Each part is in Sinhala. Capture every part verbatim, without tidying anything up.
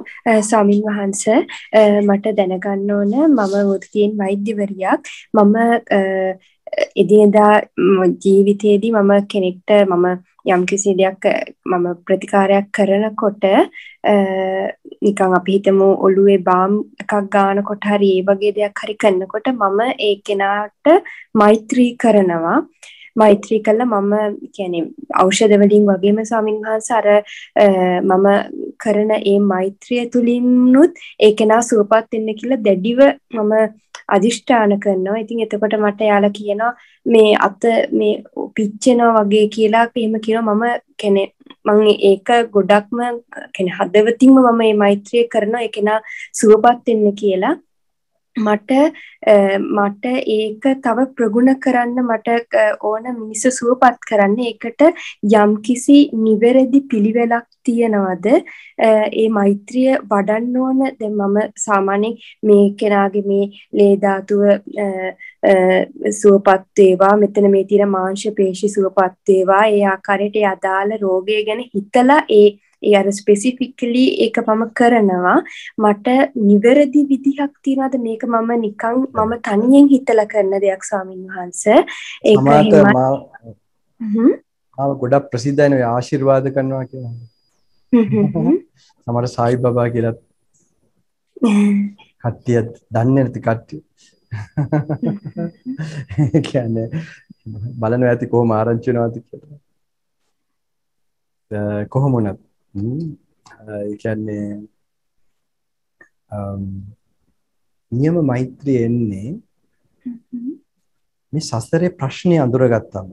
ස්වාමින් වහන්සේ මට දැනගන්න ඕන මම වෘත්තියෙන් වෛද්‍යවරියක් මම එදිනෙදා ජීවිතයේදී මම කෙනෙක්ට මම යම්කිසි දෙයක් මම ප්‍රතිකාරයක් කරනකොට නිකන් අපි හිතමු ඔළුවේ බාම් එකක් ගන්නකොට හරි ඒ වගේ දෙයක් හරි කරනකොට මම ඒ කෙනාට මෛත්‍රී කරනවා මෛත්‍රී කළා මම කියන්නේ ඖෂධ වලින් වගේම ස්වාමින් වහන්සේ අර මම කරන ඒ මෛත්‍රිය තුලින්නුත් ඒ කෙනා සුවපත් වෙන්න කියලා දැඩිව මම අදිෂ්ඨාන කරනවා. ඉතින් එතකොට මට යාලා කියනවා මේ අත මේ පිච්චෙනවා වගේ කියලා එහෙම කියනවා මම කියන්නේ මම ඒක ගොඩක්ම කියන්නේ හදවතින්ම මම මේ මෛත්‍රිය කරනවා ඒ කෙනා සුවපත් වෙන්න කියලා. මට මට ඒක තව ප්‍රගුණ කරන්න මට ඕන මිනිස්සු සුවපත් කරන්න ඒකට යම්කිසි නිවැරදි පිළිවෙලක් තියනවද ඒ මෛත්‍රිය වඩන්න ඕන දැන් මම සාමාන්‍යයෙන් මේ කෙනාගේ මේ ලේ ධාතුව සුවපත් වේවා මෙතන මේ තියෙන මාංශ පේශි සුවපත් වේවා ඒ ආකාරයට ඒ අදාළ රෝගය ගැන හිතලා ඒ ඒ අර ස්පෙસિෆිකලි ඒක මම කරනවා මට නිවැරදි විදිහක් තියනවාද මේක මම නිකන් මම තනියෙන් හිතලා කරන දෙයක් ස්වාමින් වහන්සේ ඒක එහෙම හ්ම් ආව ගොඩක් ප්‍රසිද්ධයිනේ ආශිර්වාද කරනවා කියලා හ්ම් සමහර සායි බබා කියලා කට්ටිය දන්නේ නැති කට්ටිය කියන්නේ බලනවා ඇති කොහොම ආරංචි වෙනවද කියලා කොහොම වුණත් ඒ කියන්නේ නියම මෛත්‍රිය එන්නේ මේ සසරේ ප්‍රශ්නේ අඳුරගත්තම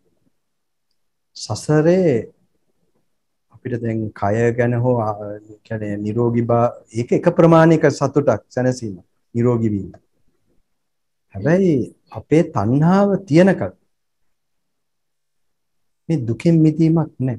සසරේ අපිට දැන් කය ගැන හෝ කියන්නේ නිරෝගී බව ඒක එක ප්‍රමාණයක සතුටක් සැනසීම නිරෝගී වීම හැබැයි අපේ තණ්හාව තියනකල් මේ දුකින් මිදීමක් නැහැ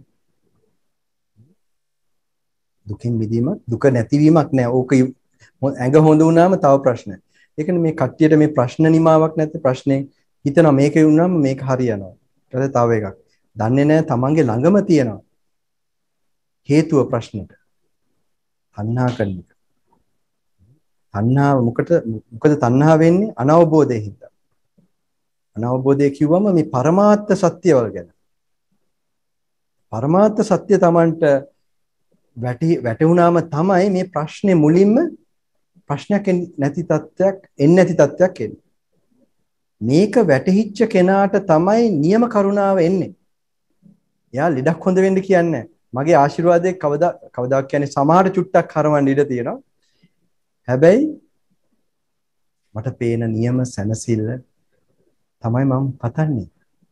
දුකින් මිදීමක් දුක නැතිවීමක් නැහැ. ඕක ඇඟ හොඳ වුණාම තව ප්‍රශ්න. ඒකනේ මේ කට්ටියට මේ ප්‍රශ්න නිමාවක් නැති ප්‍රශ්නේ හිතනවා මේකේ වුණාම මේක හරියනවා. ඊට තව එකක්. දන්නේ නැහැ තමන්ගේ ළඟම තියෙනවා. හේතුව ප්‍රශ්නෙට. තණ්හා කරන එක. තණ්හාව මොකට මොකද තණ්හා වෙන්නේ අනවබෝධයෙන් හින්දා. අනවබෝධය කිව්වම මේ පරමාර්ථ සත්‍යවල ගැන. පරමාර්ථ සත්‍ය තමන්ට වැටි වැටුණාම තමයි මේ ප්‍රශ්නේ මුලින්ම ප්‍රශ්නයක් නැති තත්ත්වයක් එන්නේ නැති තත්ත්වයක් එන්නේ. මේක වැටහිච්ච කෙනාට තමයි නියම කරුණාව එන්නේ. එයා ලෙඩක් හොඳ වෙන්න කියන්නේ මගේ ආශිර්වාදයේ කවදා කවදාක් කියන්නේ සමහර චුට්ටක් හරවන්න ඉඩ තියෙනවා. හැබැයි මට පේන නියම සැනසෙල්ල තමයි මම පතන්නේ.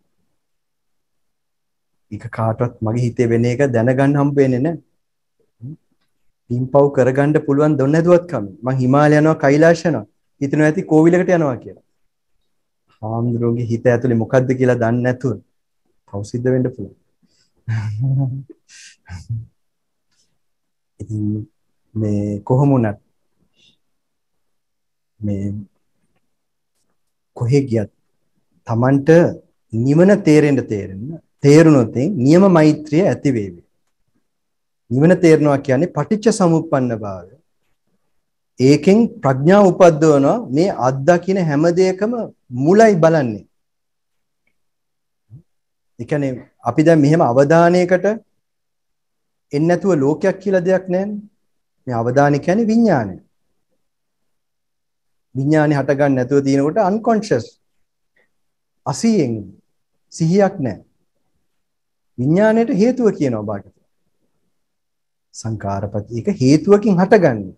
ඒක කාටවත් මගේ හිතේ වෙන එක දැනගන්න හම්බ වෙන්නේ නැහැ. පින්පව් කරගන්න පුළුවන් දොන්න නැදුවත් කම. මං හිමාලය යනවා කෛලාශ යනවා. හිතනවා ඇති කෝවිලකට යනවා කියලා. හාමුදුරුවෝගේ හිත ඇතුලේ මොකද්ද කියලා දන්නේ නැතුව පව් සිද්ධ වෙන්න පුළුවන්. ඉතින් මේ කොහොම වුණත් මේ කොහෙ ගියත් Tamanට නිවන තේරෙන්න තේරෙන්න තේරුණොත් නියම මෛත්‍රිය ඇති වේවි. නිවන තේරනවා කියන්නේ පටිච්ච සමුප්පන්න භාවය. ඒකෙන් ප්‍රඥාව උපද්දවනවා මේ අත්දකින්න හැම දෙයකම මුලයි බලන්නේ. ඒ කියන්නේ අපි දැන් මෙහෙම අවධානයකට එන්නේ නැතුව ලෝකයක් කියලා දෙයක් නැහැ. මේ අවධානය කියන්නේ විඥානය. විඥානේ හට ගන්න නැතුව තියෙනකොට unconscious. අසියෙන් සිහියක් නැහැ. විඥාණයට හේතුව කියනවා බාගට. සංඛාරපච්චය ඒක හේතුවකින් හටගන්නේ.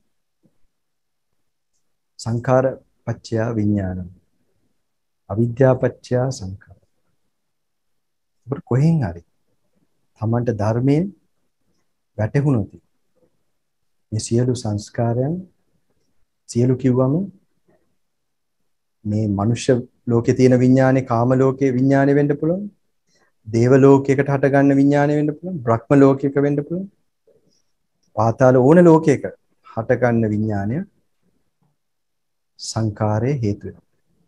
සංඛාරපච්චය විඥානං. අවිද්‍යාපච්චය සංඛාර. ඒක කොහෙන් හරි තමන්ට ධර්මයෙන් වැටහුණොත් මේ සියලු සංස්කාරයන් සියලු කිව්වම මේ මනුෂ්‍ය ලෝකේ තියෙන විඥානේ කාම ලෝකේ විඥානේ වෙන්න පුළුවන්. දේව ලෝකයකට හටගන්න විඥානේ වෙන්න පුළුවන්. බ්‍රහ්ම ලෝකයක වෙන්න පුළුවන්. පාතාල ඕන ලෝකයක හටගන්න විඥානය සංඛාරයේ හේතු වෙනවා.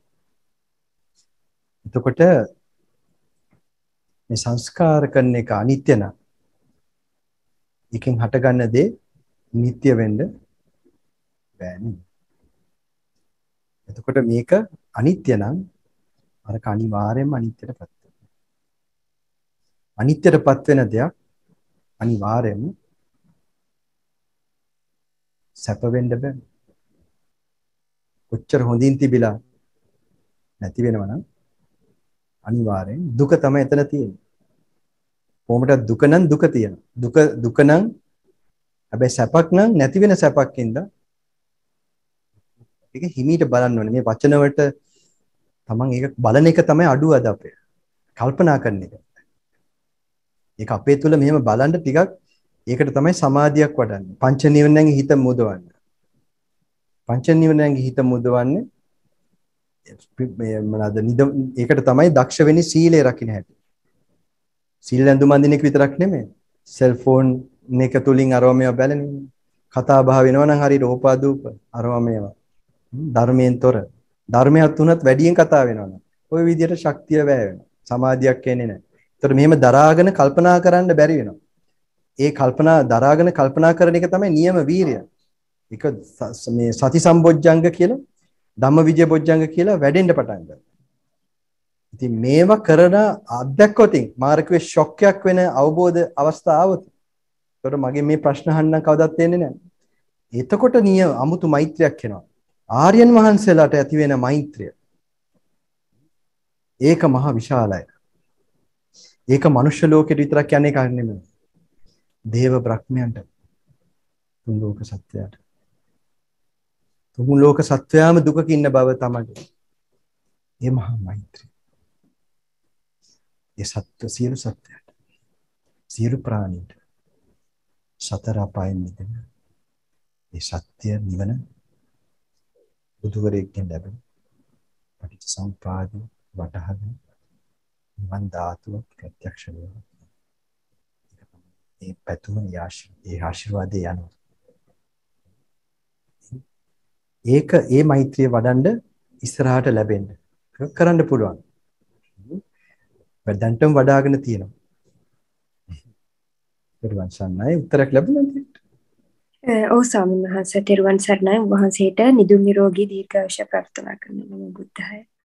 එතකොට මේ සංස්කාර කරන එක අනිත්‍ය නම් එකෙන් හටගන්න දේ නිට්ටය වෙන්න බෑනේ. එතකොට මේක අනිත්‍ය නම් අර අනිවාර්යයෙන්ම අනිත්‍යටපත් වෙනවා. අනිත්‍යටපත් වෙන දෙයක් අනිවාර්යයෙන්ම සැප වෙන්න බෑ. කොච්චර හොඳින් තිබිලා නැති වෙනවා නම් අනිවාර්යෙන් දුක තමයි එතන තියෙන්නේ. කොහොමද දුක නම් දුක තියෙනවා. දුක දුක නම් හැබැයි සැපක් නම් නැති වෙන සැපක්ින්ද ඒක හිමීට බලන්න ඕනේ. මේ වචන වලට තමන් ඒක බලන එක තමයි අඩුව අද අපේ. කල්පනා කරන එක. ඒක අපේ තුල මෙහෙම බලන්න ටිකක් ඒකට තමයි සමාධියක් වඩන්නේ. පංච නිවනෙන් හිත මුදවන්න. පංච නිවනෙන් හිත මුදවන්නේ මේ මොනවාද නිද ඒකට තමයි දක්ෂ වෙන්නේ සීලය රකින්න හැටි. සීල ඇඳුම් අඳින එක විතරක් නෙමෙයි. සෙල්ෆෝන් එක තුලින් අරව මේවා බැලෙන්නේ. කතා බහ වෙනවා නම් හරි රෝපාදූප අරව මේවා. ධර්මයෙන් තොර. ධර්මයක් තුනත් වැඩියෙන් කතා වෙනවා නම්. ওই විදිහට ශක්තිය වැය වෙනවා. සමාධියක් එන්නේ නැහැ. ඒතර මෙහෙම දරාගෙන කල්පනා කරන්න බැරි වෙනවා. ඒ කල්පනා දරාගෙන කල්පනා කරන එක තමයි නියම වීරිය. ඒක මේ සති සම්බොජ්ජංග කියලා ධම්මවිජය බොජ්ජංග කියලා වැඩෙන්න පටන් ගන්නවා. ඉතින් මේවා කරන අධ්‍යක්කොතින් මාර්ගයේ ෂොක් එකක් වෙන අවබෝධ අවස්ථාවත. ඒතකොට මගේ මේ ප්‍රශ්න අහන්න කවදාවත් තේන්නේ නැහැ. එතකොට නිය අමුතු මෛත්‍රියක් එනවා. ආර්යයන් වහන්සේලාට ඇති වෙන මෛත්‍රිය. ඒක මහ විශාලයි. ඒක මනුෂ්‍ය ලෝකෙට විතරක් යන්නේ එකක් නෙමෙයි. දේව බ්‍රහ්මයන්ට තුන් ලෝක සත්‍යයට. තුන් ලෝක සත්‍යයම දුකක ඉන්න බව තමයි. මේ මහා මෛත්‍රිය. ඒ සත්‍ය සියලු සත්‍යයට. සියලු ප්‍රාණීන්ට සතර අපායන් මිදෙන. ඒ සත්‍ය නිවන බුදුවරයෙක්ගෙන් ලැබෙන පටිච්චසමුප්පාද වටහාගෙන නිවන් ධාතුව ප්‍රත්‍යක්ෂ වෙනවා. ඒ පැතුම ඒ ආශිර්වාදේ යනවා. ඒක ඒ මෛත්‍රිය වඩන්න ඉස්සරහට ලැබෙන්න කරන්න පුළුවන්. වැඩන්ටම වඩාගෙන තියෙනවා. පෙරවන් සන්නයි උත්තරයක් ලැබුණාද? ඔව් ස්වාමීන් වහන්සේ තෙරුවන් සරණයි. වහන්සේට නිදුක් නිරෝගී දීර්ඝායුෂ ප්‍රාර්ථනා කරනවා. බුද්ධාය.